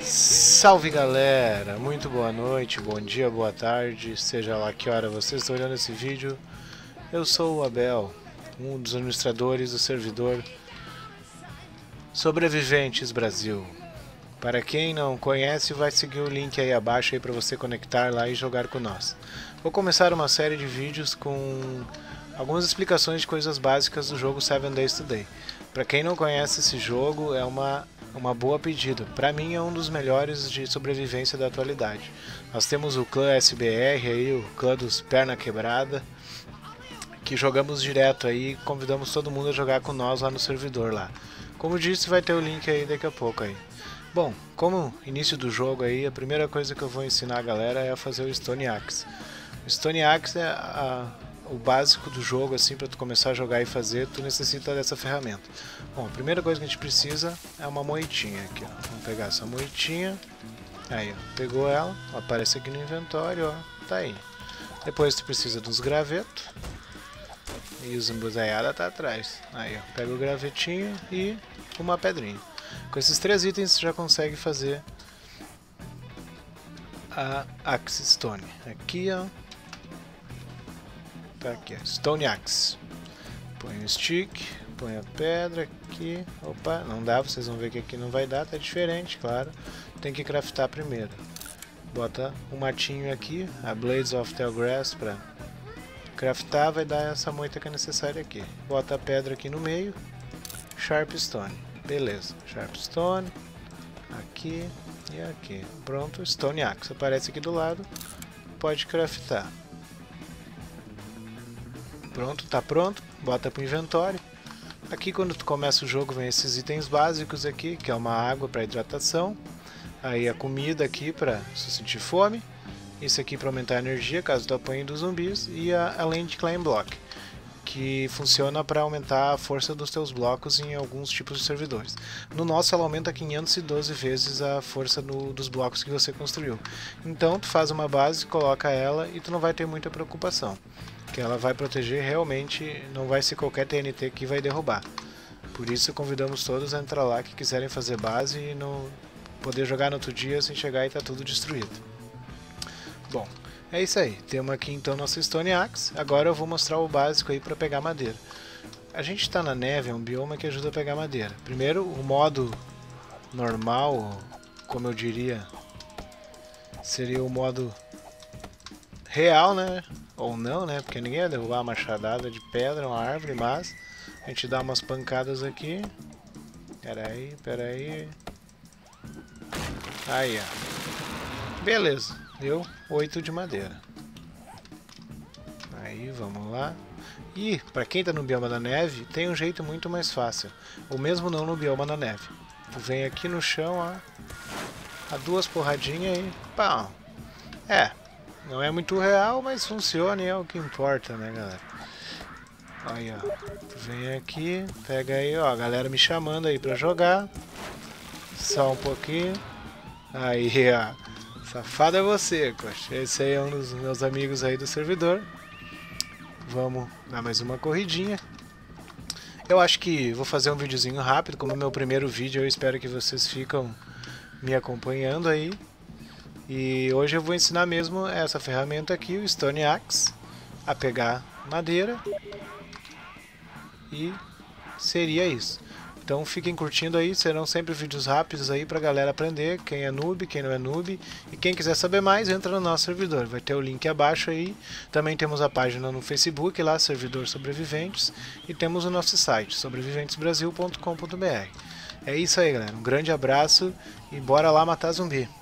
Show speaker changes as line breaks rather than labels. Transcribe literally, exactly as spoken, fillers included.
Salve galera, muito boa noite, bom dia, boa tarde, seja lá que hora você está olhando esse vídeo. Eu sou o Abel, um dos administradores do servidor Sobreviventes Brasil. Para quem não conhece, vai seguir o link aí abaixo aí para você conectar lá e jogar com nós. Vou começar uma série de vídeos com algumas explicações de coisas básicas do jogo Seven Days to Die. Para quem não conhece esse jogo, é uma uma boa pedida. Para mim é um dos melhores de sobrevivência da atualidade. Nós temos o clã S B R aí, o clã dos perna quebrada, que jogamos direto aí, convidamos todo mundo a jogar com nós lá no servidor lá. Como disse, vai ter o link aí daqui a pouco aí. Bom, como início do jogo aí, a primeira coisa que eu vou ensinar a galera é a fazer o Stone Axe. O Stone Axe é a, o básico do jogo, assim, para tu começar a jogar e fazer, tu necessita dessa ferramenta. Bom, a primeira coisa que a gente precisa é uma moitinha aqui, ó. Vamos pegar essa moitinha, aí, ó, pegou ela, aparece aqui no inventório, ó, tá aí. Depois tu precisa dos gravetos, e o zambuzaiada tá atrás. Aí, ó, pega o gravetinho e uma pedrinha. Com esses três itens você já consegue fazer a Axe Stone. Aqui, ó, tá aqui, ó, Stone Axe. Põe o stick, põe a pedra aqui. Opa, não dá, vocês vão ver que aqui não vai dar, tá diferente, claro. Tem que craftar primeiro. Bota um matinho aqui, a Blades of Telgrass para craftar, vai dar essa moita que é necessária aqui. Bota a pedra aqui no meio, Sharp Stone. Beleza, Sharp Stone, aqui e aqui. Pronto, Stone Axe aparece aqui do lado, pode craftar. Pronto, tá pronto, bota pro inventório. Aqui quando tu começa o jogo vem esses itens básicos aqui, que é uma água para hidratação, aí a comida aqui para se sentir fome, isso aqui para aumentar a energia caso tu apanhe dos zumbis, e a, a Land Climb Block, que funciona para aumentar a força dos teus blocos em alguns tipos de servidores. No nosso ela aumenta quinhentas e doze vezes a força no, dos blocos que você construiu. Então tu faz uma base, coloca ela e tu não vai ter muita preocupação, que ela vai proteger realmente, não vai ser qualquer T N T que vai derrubar. Por isso convidamos todos a entrar lá que quiserem fazer base e não poder jogar no outro dia sem chegar e tá tudo destruído. Bom, é isso aí, temos aqui então nossa Stone Axe. Agora eu vou mostrar o básico aí para pegar madeira. A gente está na neve, é um bioma que ajuda a pegar madeira. Primeiro, o modo normal, como eu diria, seria o modo real, né? Ou não, né? Porque ninguém ia derrubar uma machadada de pedra, uma árvore, mas a gente dá umas pancadas aqui. Pera aí, pera aí. Aí, ó. Beleza, deu oito de madeira. Aí, vamos lá. E, pra quem tá no bioma da neve, tem um jeito muito mais fácil. Ou mesmo não no bioma da neve. Tu vem aqui no chão, ó. Dá duas porradinhas aí. Pá. É. Não é muito real, mas funciona e é o que importa, né, galera? Aí, ó. Tu vem aqui, pega aí, ó. A galera me chamando aí pra jogar. Só um pouquinho. Aí, ó. Safado é você, coxa. Esse aí é um dos meus amigos aí do servidor. Vamos dar mais uma corridinha. Eu acho que vou fazer um videozinho rápido. Como é meu primeiro vídeo, eu espero que vocês ficam me acompanhando aí. E hoje eu vou ensinar mesmo essa ferramenta aqui, o Stone Axe, a pegar madeira. E seria isso. Então fiquem curtindo aí, serão sempre vídeos rápidos aí pra galera aprender, quem é noob, quem não é noob. E quem quiser saber mais, entra no nosso servidor, vai ter o link abaixo aí. Também temos a página no Facebook, lá, Servidor Sobreviventes. E temos o nosso site, sobreviventes brasil ponto com ponto br. É isso aí, galera, um grande abraço e bora lá matar zumbi.